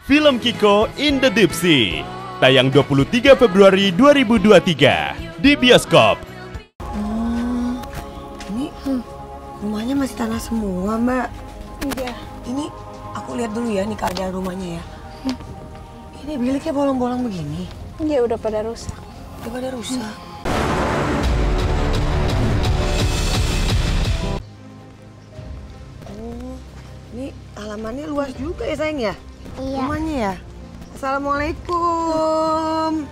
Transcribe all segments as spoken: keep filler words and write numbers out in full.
Film Kiko in the Deep Sea. Tayang dua puluh tiga Februari dua ribu dua puluh tiga di bioskop. Hmm, ini rumahnya masih tanah semua, Mbak. Iya. Ini aku lihat dulu ya nih keadaan rumahnya ya. Hmm. Ini biliknya bolong-bolong begini. Iya, udah pada rusak. Udah pada rusak. Oh, ini halamannya luas juga ya sayang ya? Iya. Rumahnya ya? Assalamualaikum.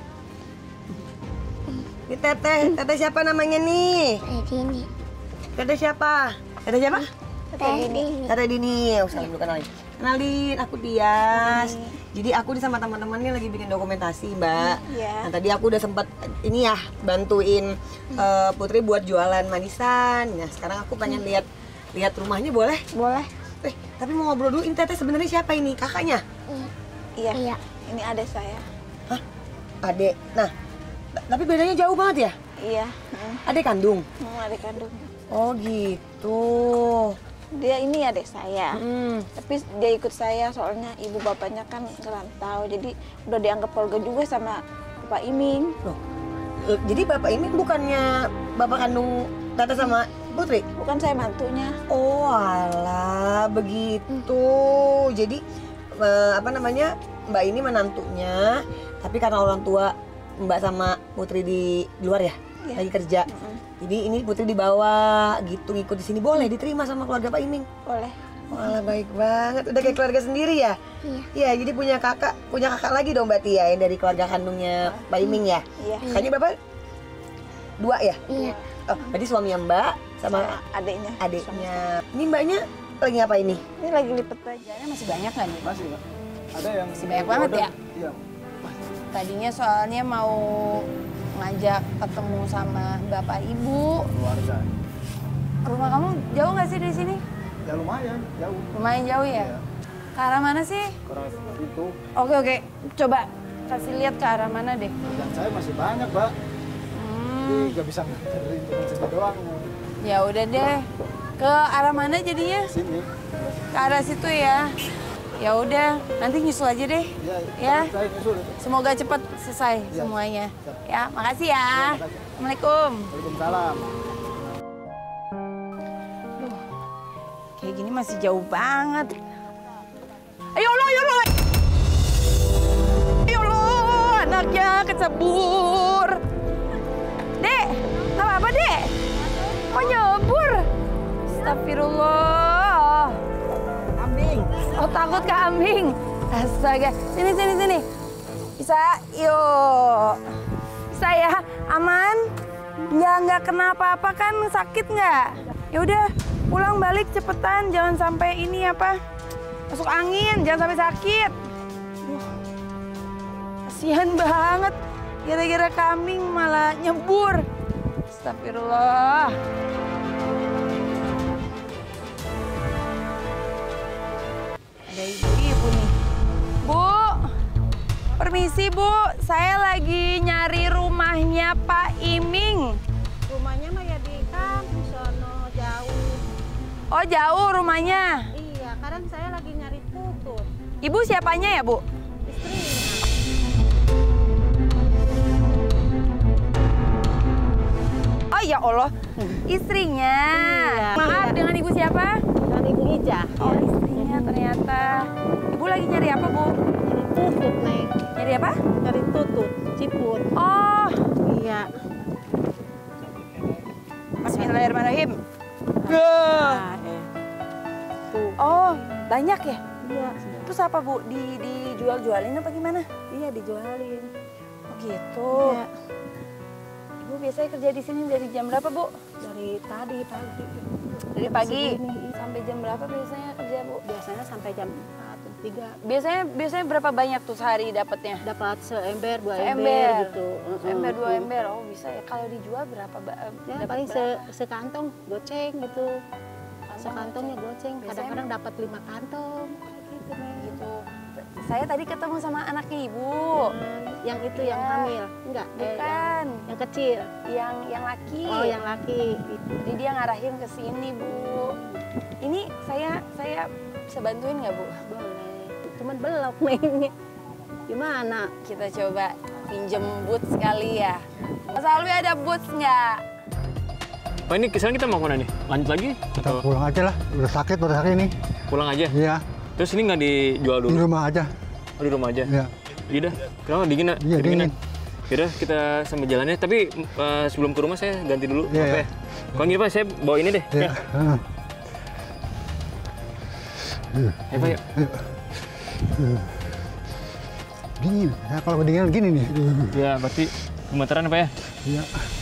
Ini teteh, teteh siapa namanya nih? Dini. Teteh siapa? Teteh siapa? Teh Dini. Teteh Dini. Oh, salam dulu kenalin. Kenalin, aku Tias. Jadi aku nih sama teman-temannya lagi bikin dokumentasi, Mbak. Iya. Nah, tadi aku udah sempet ini ya bantuin uh, Putri buat jualan manisan. Nah, sekarang aku pengen lihat lihat rumahnya, boleh? Boleh? Eh, tapi mau ngobrol dulu. Ini teteh sebenarnya siapa ini? Kakaknya? Iya. Iya. Ini adik saya. Hah? Adek. Nah, t- tapi bedanya jauh banget ya? Iya. Hmm. Adek kandung. Hmm, adik kandung. Oh, gitu. Dia ini adik saya. Hmm. Tapi dia ikut saya soalnya ibu bapaknya kan ngerantau. Jadi udah dianggap keluarga juga sama Bapak Iming. Loh, eh, jadi Bapak ini bukannya bapak kandung Tata sama Putri? Bukan saya mantunya. Oh alah, begitu. Jadi eh, apa namanya, Mbak ini menantunya, tapi karena orang tua Mbak sama Putri di luar ya, Iya. lagi kerja. Mm-mm. Jadi ini Putri dibawa gitu, ngikut di sini, boleh diterima sama keluarga Pak Iming. Boleh. Walah, baik banget, udah kayak keluarga sendiri ya? Iya. Iya, jadi punya kakak, punya kakak lagi dong berarti ya, yang dari keluarga kandungnya Pak Iming ya? Iya. Kakaknya berapa? Dua ya? Iya. Oh, berarti suaminya Mbak sama Sama adiknya. adiknya. Ini Mbaknya lagi ngapain nih? Ini lagi lipet bajanya. Masih banyak nggak nih? Masih, Pak. Ada yang Masih banyak banget ya? Iya. Tadinya soalnya mau ngajak ketemu sama bapak ibu. Keluarga. Rumah kamu jauh nggak sih dari sini? Ya lumayan, jauh. Lumayan jauh ya? Iya. Ke arah mana sih? Kurang itu. Oke oke, coba kasih lihat ke arah mana deh. Kerjaan saya masih banyak, Mbak. Jadi Hmm, nggak bisa nganterin cuma sini doang. ya udah deh. Ke arah mana jadinya? Sini. Ke arah situ ya. Ya udah, nanti nyusul aja deh. Ya, Ya. saya nyusul itu. Semoga cepat selesai Ya. semuanya. Siap. Ya, makasih ya. makasih. Assalamualaikum. Waalaikumsalam. Kayak gini masih jauh banget. Ayo Allah, ayo Allah. Ayo Allah, anaknya kecebur. Dek, nggak apa-apa, Dek. Kok nyebur? Astagfirullah. Kambing. Oh, takut kambing. Astaga. Sini, sini, sini. Bisa, yuk. Bisa ya, aman? Nggak, nggak kena apa-apa kan? Sakit nggak? Ya udah, pulang balik cepetan. Jangan sampai ini apa, masuk angin. Jangan sampai sakit. Duh, kasihan banget. Gara-gara kambing malah nyebur. Astagfirullah. Ada ibu-ibu nih. Bu, permisi Bu. Saya lagi nyari rumahnya Pak Iming. Rumahnya mah ya di kampung sono jauh. Oh jauh rumahnya. Iya, kadang saya lagi nyari tutut. Ibu siapanya ya Bu? Istrinya. Oh ya Allah, istrinya. Iya. Maaf, Iya. dengan ibu siapa? Dan Ibu Ija. Oh istrinya ternyata. Ibu lagi nyari apa Bu? Nyari tutut, Neng. Nyari apa? Nyari tutut, ciput. Oh, Iya. Bismillahirrahmanirrahim. Nah, eh. Tuh. Oh, banyak ya? Iya. Terus apa Bu? Di dijual-jualin apa gimana? Iya, dijualin. Oh gitu. Iya. Ibu biasanya kerja di sini dari jam berapa Bu? Dari tadi pagi. Dari pagi Segini. sampai jam berapa biasanya kerja Bu? Biasanya sampai jam empat, tiga. Biasanya biasanya berapa banyak tuh sehari dapatnya? Dapat seember, dua Seember. ember gitu. Ember dua Mm-mm. ember. Oh bisa ya. Kalau dijual berapa? Ba- Ya, dapat paling berapa? se sekantong goceng gitu. Sekantongnya goceng, Biasanya kadang-kadang dapat lima kantong. Kayak gitu, Neng. Gitu. Saya tadi ketemu sama anaknya Ibu. Hmm, yang itu yang Iya. hamil, enggak? Eh, yang, Bukan. yang kecil. Yang yang laki. Oh, yang laki. Jadi dia ngarahin ke sini Bu. Ini saya saya bisa bantuin nggak Bu? Boleh. cuman belok nih. Gimana? Kita coba pinjem boots kali ya. Mas Alwi ada boots nggak? Oh ini sekarang kita mau kemana nih? Lanjut lagi? Kita Atau pulang aja lah, udah sakit pada hari ini. pulang aja? Iya, Terus ini nggak dijual di dulu? rumah aja. Oh, di rumah aja? Iya. Yaudah, kenapa dingin nak? Iya, Kedinginan? dingin. Yaudah, kita sambil jalannya. Tapi eh, sebelum ke rumah saya ganti dulu. Iya, Apa iya. ya? Kalau gini Pak, saya bawa ini deh. Iya. Ya. Heeh. Ayo Pak, yuk. Dingin. Ya, kalau kedinginan gini nih. Ya, berarti gemeteran ya, Pak ya? Iya.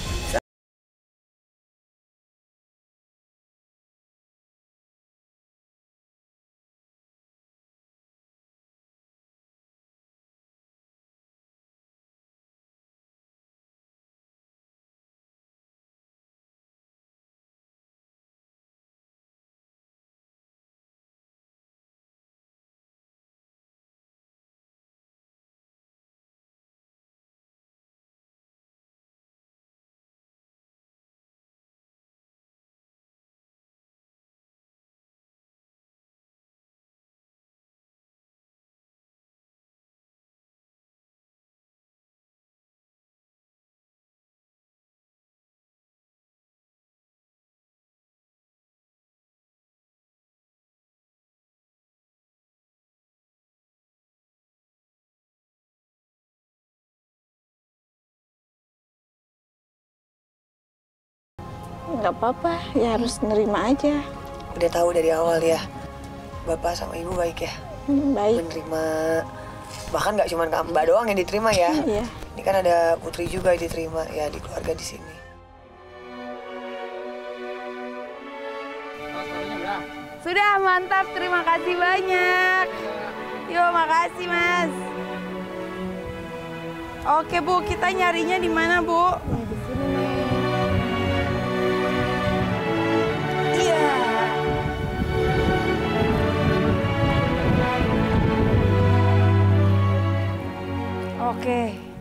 Nggak apa-apa, ya harus nerima aja. Udah tahu dari awal ya, bapak sama ibu baik ya, Hmm, baik. menerima. Bahkan nggak cuma Kak Mbak doang yang diterima ya. Iya. Ini kan ada Putri juga yang diterima ya di keluarga di sini. Sudah, mantap. Terima kasih banyak. Yuk, makasih Mas. Oke Bu, kita nyarinya di mana Bu? Di sini nih. Iya. Oke.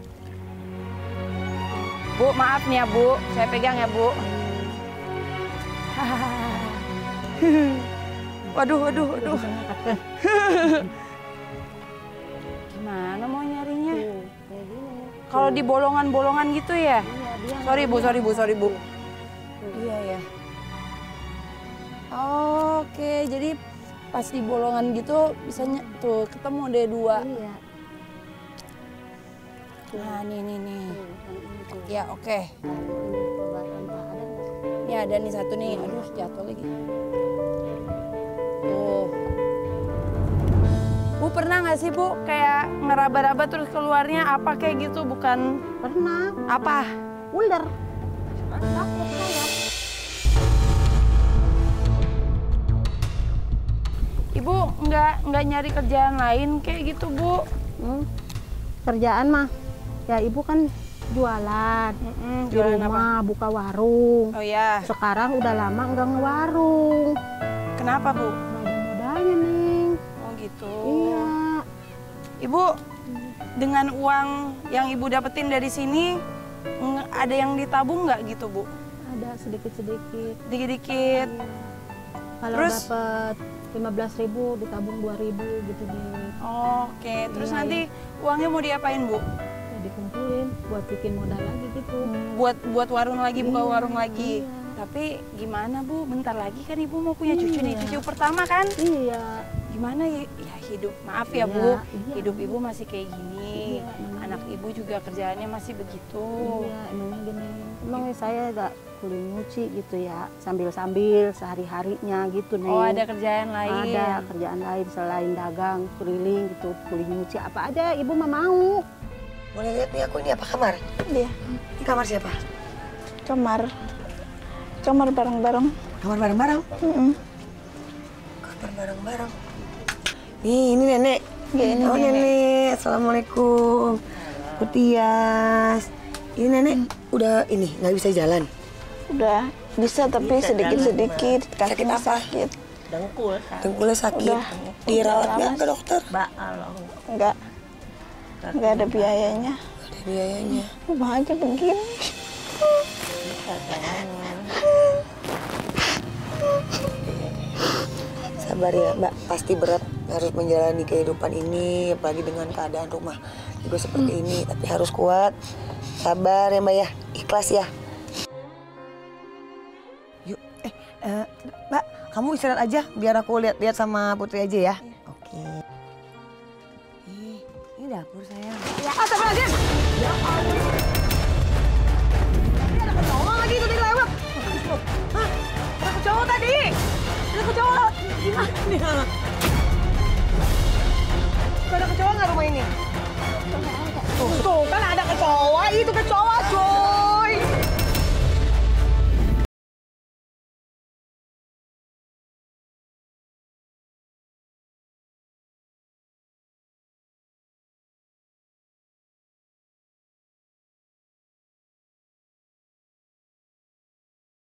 Bu, maaf nih ya Bu, saya pegang ya Bu. Waduh, waduh, waduh. Gimana mau nyarinya? Kayak gini nih. Kalau di bolongan-bolongan gitu ya? Iya, dia Sorry Bu, sorry Bu, sorry Bu. Iya ya. Oke, jadi pas di bolongan gitu bisa ny- tuh ketemu deh dua. Iya. Nah, nih nih nih. Tuh, yang ini tuh. Ya, oke. Ini pembakaran Pak ada nggak? Ini ada nih satu nih. Aduh, jatuh lagi. Tuh. Bu pernah nggak sih Bu kayak ngeraba-raba terus keluarnya apa kayak gitu? Bukan Pernah. apa? Ular. Takut saya. Ibu nggak nggak nyari kerjaan lain kayak gitu Bu? Hmm. Kerjaan mah, ya ibu kan jualan. Mm-mm, Di jualan apa? rumah buka warung. Oh ya, Sekarang udah lama nggak ngewarung. kenapa Bu? Nggak ada modalnya, Neng. Oh gitu. Iya. Ibu, dengan uang yang Ibu dapetin dari sini, nge- ada yang ditabung nggak gitu Bu? Ada sedikit-sedikit. Dikit-dikit. Kalau Terus? dapat lima belas ribu ditabung dua ribu gitu deh. Oke, terus Iya, nanti uangnya mau diapain Bu? Ya dikumpulin buat bikin modal lagi gitu. Buat buat warung lagi, buka Iya, warung lagi. iya. Tapi gimana Bu? Bentar lagi kan Ibu mau punya cucu nih, Iya. cucu pertama kan? Iya. Gimana ya, ya hidup, maaf ya Iya, Bu, iya. hidup Ibu masih kayak gini. Iya, emang. Anak Ibu juga kerjaannya masih begitu. Iya, emangnya gini. Emang saya gak kulit nyuci gitu ya, sambil-sambil sehari-harinya gitu nih. Oh, ada kerjaan lain. Ada kerjaan lain selain dagang, keliling gitu, kulit nyuci apa aja ibu mah mau. Boleh lihat nih aku ini apa kamar? Dia Ini kamar siapa? kamar, kamar bareng-bareng. Kamar bareng-bareng. Mm-mm. Kamar bareng-bareng. Nih, ini nenek. Iya, ini oh, nenek. nenek. Assalamualaikum. Kutias. Ini nenek udah ini nggak bisa jalan. Udah bisa tapi sedikit-sedikit, Sakit kakinya apa? sakit. Dengkulnya sakit. Udah. Dirawat Udah nggak lama. ke dokter? Enggak, enggak ada biayanya. Ada biayanya. Rumah aja begini. Sabar ya, Mbak. Pasti berat. harus menjalani kehidupan ini, apalagi dengan keadaan rumah juga seperti hmm. ini. Tapi harus kuat, sabar ya Mbak ya, ikhlas ya. Yuk, eh, uh, Mbak, kamu istirahat aja, biar aku lihat-lihat sama Putri aja ya. Ya. Oke. Ih, ini dapur sayang. Ya, astagfirullahaladzim. Ya Allah. Tadi ada kecoa lagi itu di lewat. Hah? Ada kecoa tadi. Ada kecoa lewat. Gimana nih? Ada kecoa nggak rumah ini? Tuh, tuh kan ada kecoa, itu kecoa, cuy.